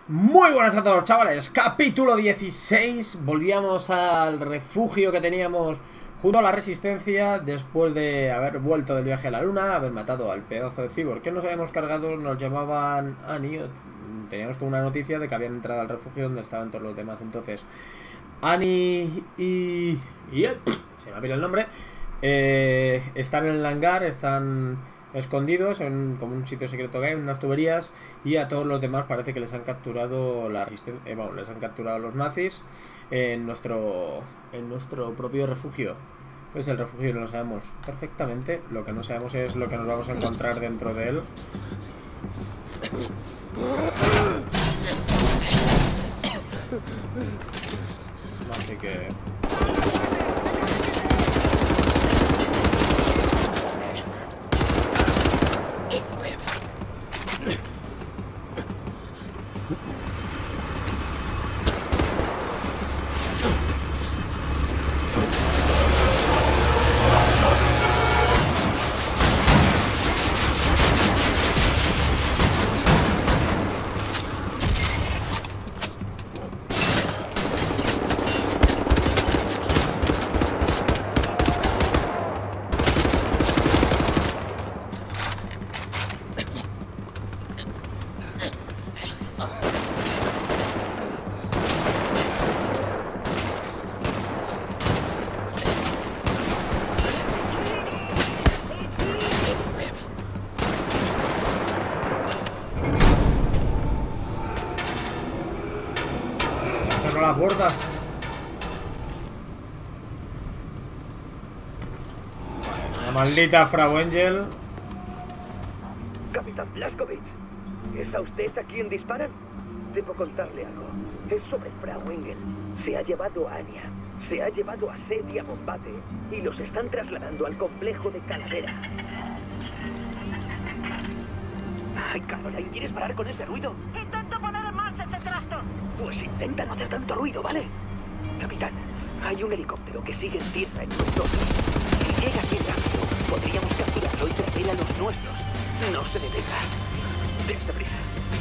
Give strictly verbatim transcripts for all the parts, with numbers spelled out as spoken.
Muy buenas a todos, chavales. Capítulo dieciséis. Volvíamos al refugio que teníamos junto a la Resistencia después de haber vuelto del viaje a la luna, haber matado al pedazo de cyborg que nos habíamos cargado. Nos llamaban Annie. Teníamos como una noticia de que habían entrado al refugio donde estaban todos los demás. Entonces Annie y... y se me ha olvidado el nombre. eh, Están en el hangar, están escondidos en como un sitio secreto que hay, en unas tuberías, y a todos los demás parece que les han capturado la resistencia, eh, bueno, les han capturado los nazis en nuestro en nuestro propio refugio. Entonces el refugio lo sabemos perfectamente, lo que no sabemos es lo que nos vamos a encontrar dentro de él. Así que... la puerta. La maldita Frau Engel. Capitán Blazkowicz, ¿es a usted a quien disparan? Debo contarle algo. Es sobre Frau Engel. Se ha llevado a Anya, se ha llevado a Seth y a Bombate y los están trasladando al complejo de Calavera. Ay, Caroline, ¿quieres parar con ese ruido? Intento poner en marcha este trasto. Pues intenta no hacer tanto ruido, ¿vale? Capitán, hay un helicóptero que sigue en tierra en nuestro país. Si llega aquí rápido, podríamos capturarlo y traer a los nuestros. No se detenga. Dense prisa.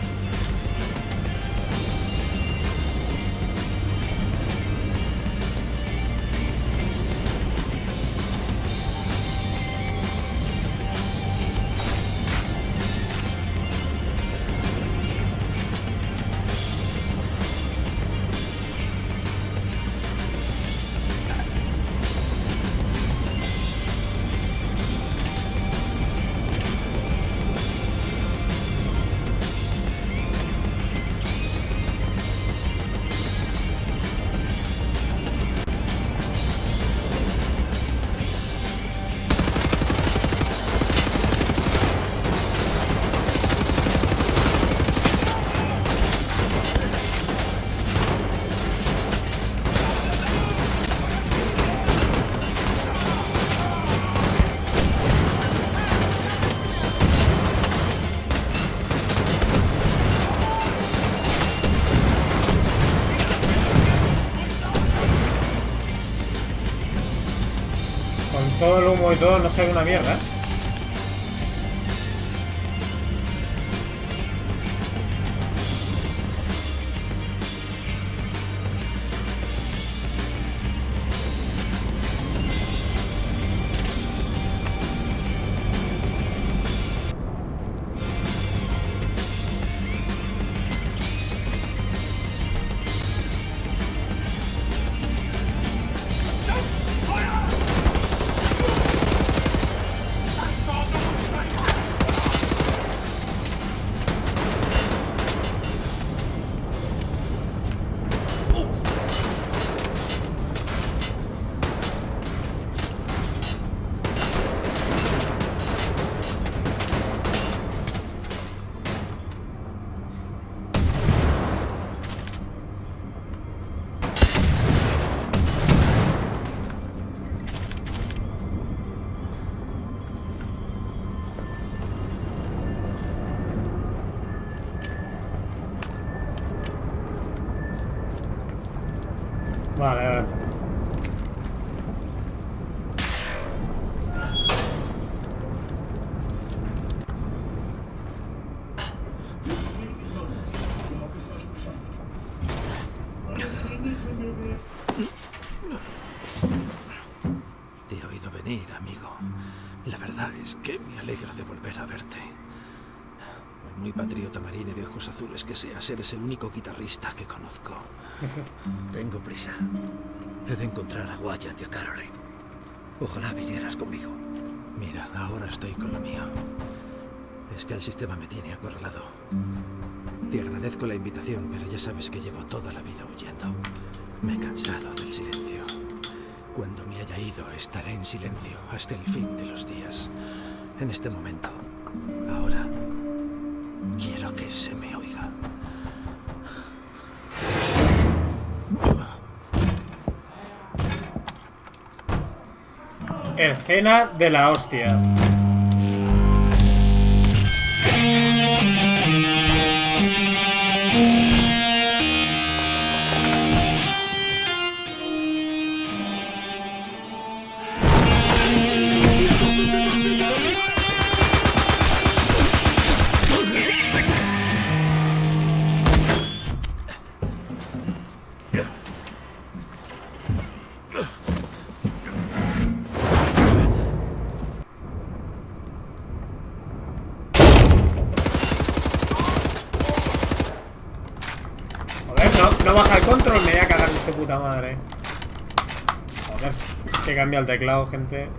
Todo el humo y todo no se ve una mierda, ¿eh? Vale, a ver. alegro de volver a verte. Por muy patriota marine de ojos azules que seas, eres el único guitarrista que conozco. Tengo prisa. He de encontrar a Wyatt y a Caroline. Ojalá vinieras conmigo. Mira, ahora estoy con lo mío. Es que el sistema me tiene acorralado. Te agradezco la invitación, pero ya sabes que llevo toda la vida huyendo. Me he cansado del silencio. Cuando me haya ido, estaré en silencio hasta el fin de los días. En este momento, ahora, quiero que se me oiga. Escena de la hostia. No baja el control, me voy a cagar en su puta madre. Joder, que cambia el teclado, gente.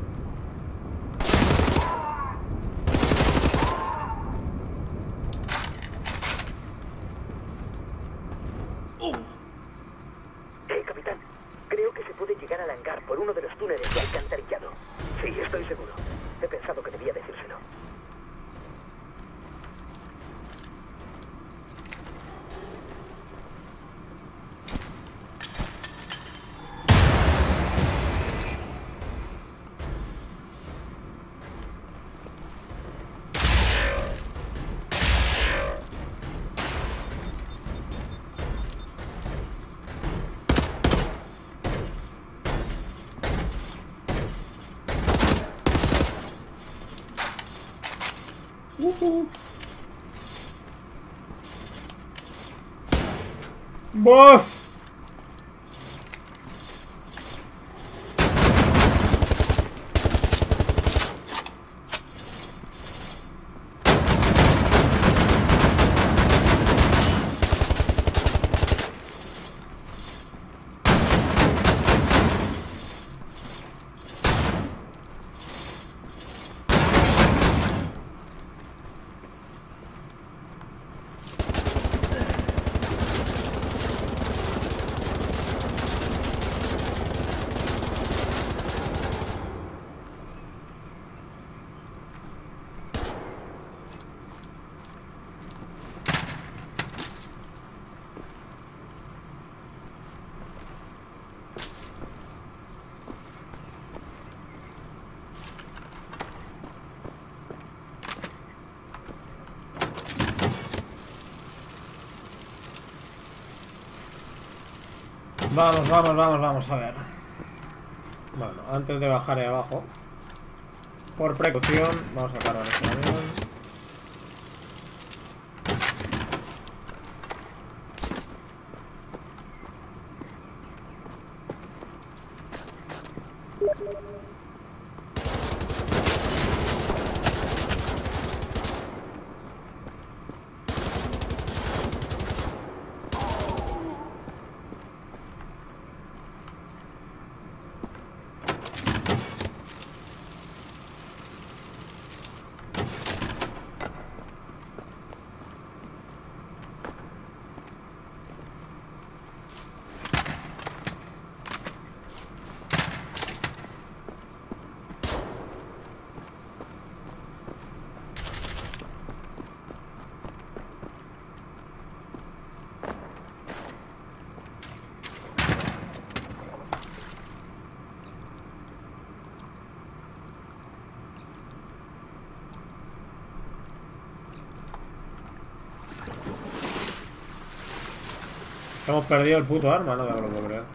Eh, capitán, creo que se puede llegar al hangar por uno de los túneles de alcantarillado. Sí, estoy seguro. He pensado que debía decírselo. Uh-huh. ¡Bof! Vamos, vamos, vamos, vamos a ver. Bueno, antes de bajar ahí abajo, por precaución, vamos a cargar este avión. Hemos perdido el puto arma, no me lo puedo creer.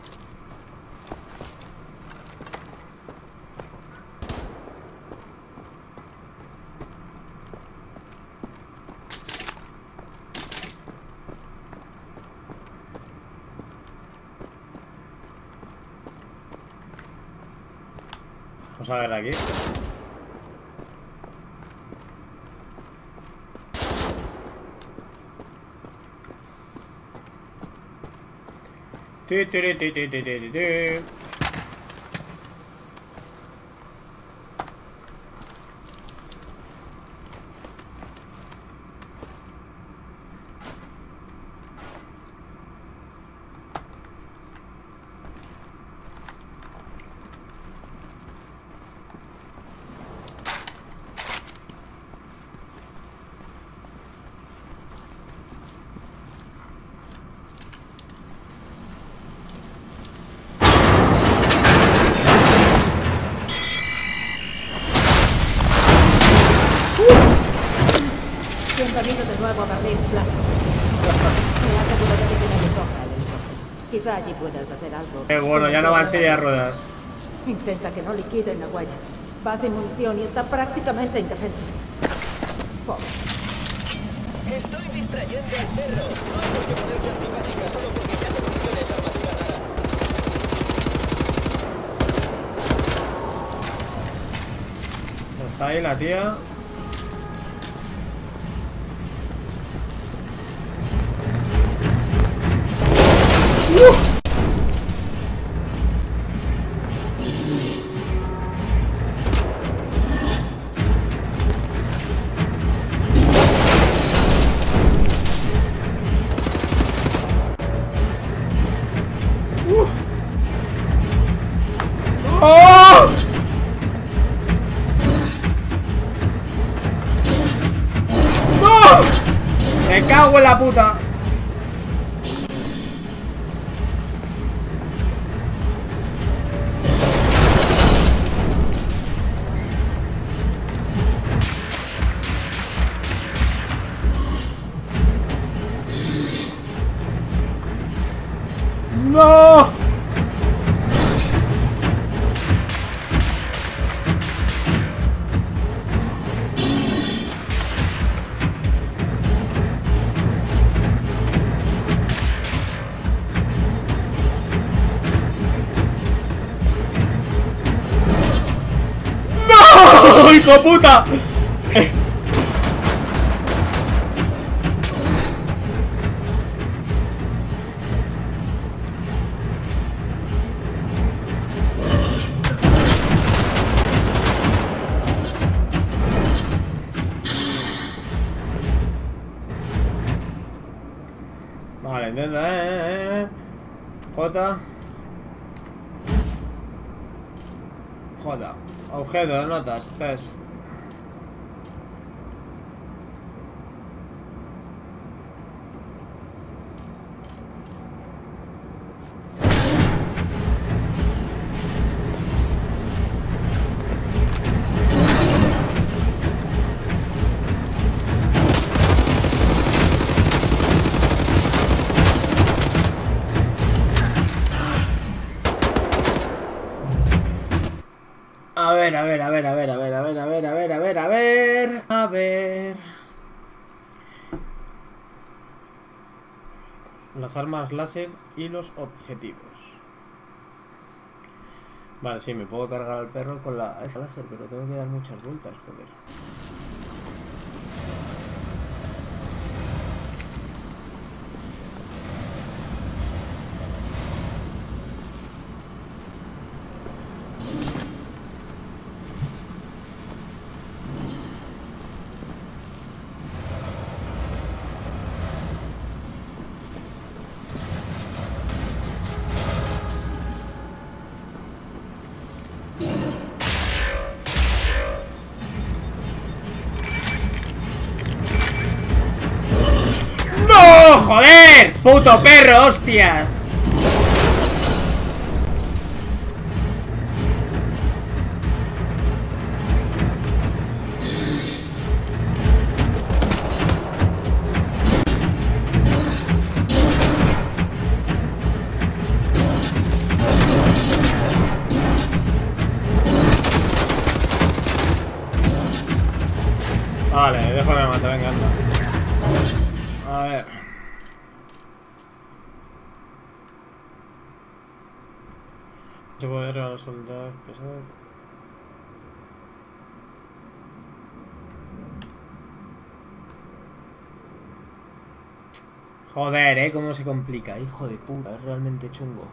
Vamos a ver aquí. Ti, ti, ti, ti, ti, ti, ti. Bienvenido de nuevo a Berlín, Plaza. Me aseguro de que no le toca el helicóptero. Quizá allí puedas hacer algo. Qué bueno, ya no va en silla de ruedas. Intenta que no liquiden la huella. Va sin munición y está prácticamente indefenso. Pobre. Estoy distrayendo al perro. No voy a ponerse antipática solo porque ya no funciona esa armadura rara. Está ahí la tía. ¡Oh! ¡No! Me cago en la puta. ¡No! ¡Hijo de puta! Vale, entiendo, eh, eh, eh. J. J. Objeto de notas, test. A ver, a ver, a ver, a ver, a ver, a ver, a ver, a ver, a ver, a ver, a ver. Las armas láser y los objetivos. Vale, sí, me puedo cargar al perro con la esa láser, pero tengo que dar muchas vueltas, joder. ¡No! ¡Joder! ¡Puto perro, hostia! Vale, déjame matar, venga, anda. A ver. Se puede ver a los soldados pesados. Joder, eh, cómo se complica. Hijo de puta, es realmente chungo.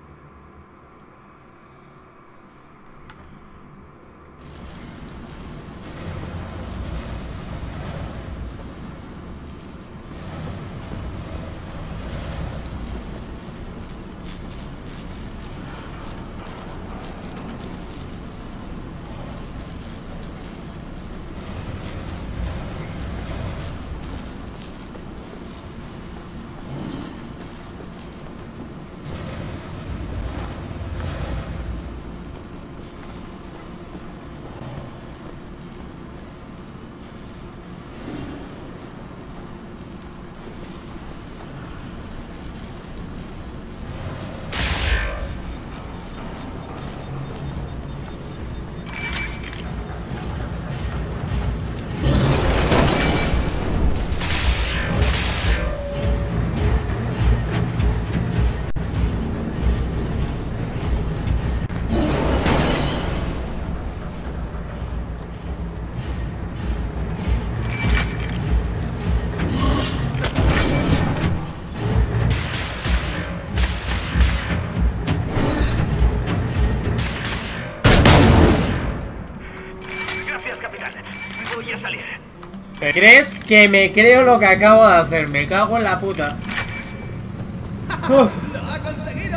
¿Te crees que me creo lo que acabo de hacer? Me cago en la puta. Uf. ¡Lo ha conseguido!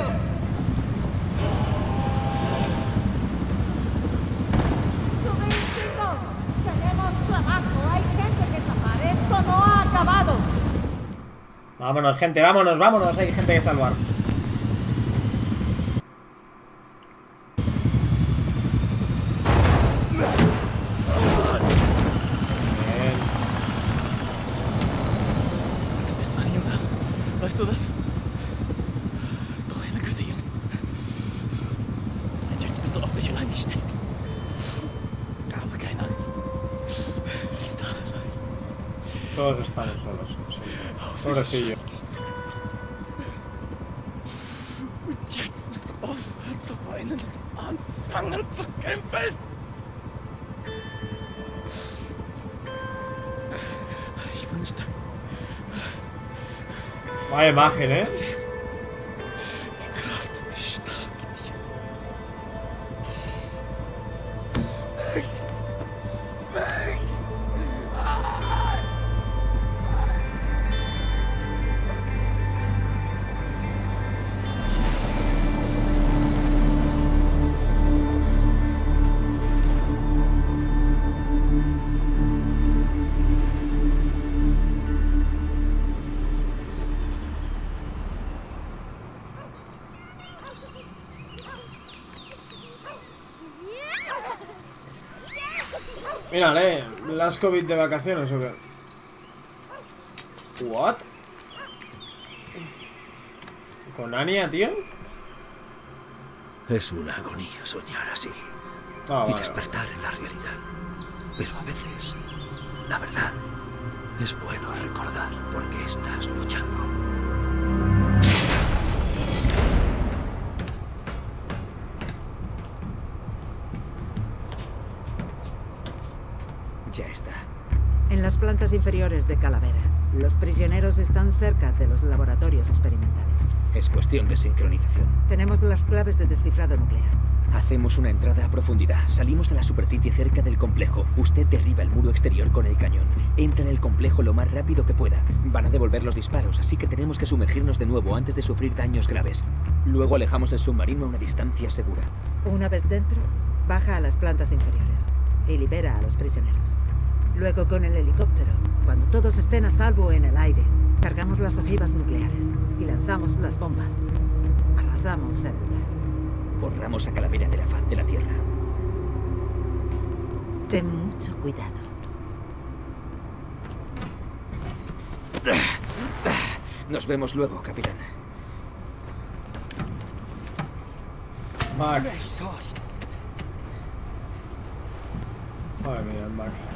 ¡Subid, chicos! ¡Tenemos trabajo! ¡Hay gente que salvar! ¡Esto no ha acabado! Vámonos, gente, vámonos, vámonos. Hay gente que salvar. Weißt du das? Doch eine gute Junge. Und jetzt bist du auf dich allein gestellt. Aber keine Angst. Ist da allein. Todos están solos. Sí. Pobrecillo. Und jetzt musst du aufhören zu weinen und anfangen zu kämpfen. Ich wünschte. Vaya imagen, ¿eh? Die Kraft und die Stärke dir. Mírale, las COVID de vacaciones o qué. What? ¿Con Anya, tío? Es una agonía soñar así. Ah, y vale, despertar vale. en la realidad. Pero a veces, la verdad, es bueno recordar por qué estás luchando. Ya está. En las plantas inferiores de Calavera. Los prisioneros están cerca de los laboratorios experimentales. Es cuestión de sincronización. Tenemos las claves de descifrado nuclear. Hacemos una entrada a profundidad. Salimos a la superficie cerca del complejo. Usted derriba el muro exterior con el cañón. Entra en el complejo lo más rápido que pueda. Van a devolver los disparos, así que tenemos que sumergirnos de nuevo antes de sufrir daños graves. Luego alejamos el submarino a una distancia segura. Una vez dentro, baja a las plantas inferiores y libera a los prisioneros. Luego con el helicóptero, cuando todos estén a salvo en el aire, cargamos las ojivas nucleares y lanzamos las bombas. Arrasamos el lugar. Borramos a Calavera de la faz de la Tierra. Ten mucho cuidado. Nos vemos luego, capitán. Max. Madre mía, Max.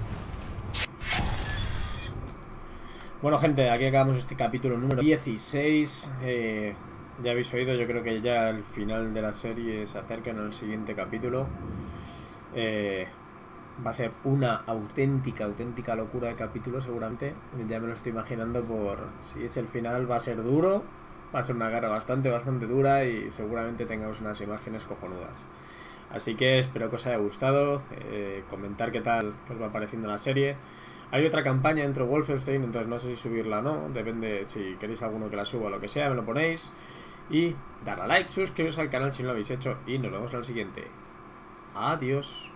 Bueno, gente, aquí acabamos este capítulo número dieciséis. Eh, ya habéis oído, yo creo que ya el final de la serie se acerca en el siguiente capítulo. Eh, Va a ser una auténtica, auténtica locura de capítulo seguramente. Ya me lo estoy imaginando por... Si es el final va a ser duro. Va a ser una guerra bastante, bastante dura. Y seguramente tengamos unas imágenes cojonudas. Así que espero que os haya gustado. eh, Comentar qué tal, qué os va pareciendo la serie. Hay otra campaña dentro de Wolfenstein. Entonces no sé si subirla o no. Depende si queréis alguno que la suba o lo que sea. Me lo ponéis. Y darle a like, suscribiros al canal si no lo habéis hecho. Y nos vemos en el siguiente. Adiós.